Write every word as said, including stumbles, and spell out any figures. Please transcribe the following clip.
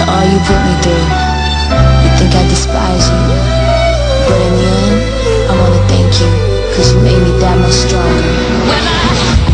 all you put me through. You think I despise you, but in the end, I wanna thank you, cause you made me that much stronger. When I